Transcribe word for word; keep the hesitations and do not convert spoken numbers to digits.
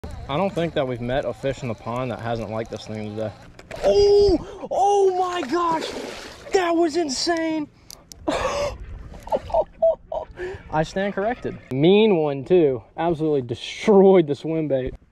I don't think that we've met a fish in the pond that hasn't liked this thing today. Oh, oh my gosh, that was insane. I stand corrected. Mean one too. Absolutely destroyed the swim bait.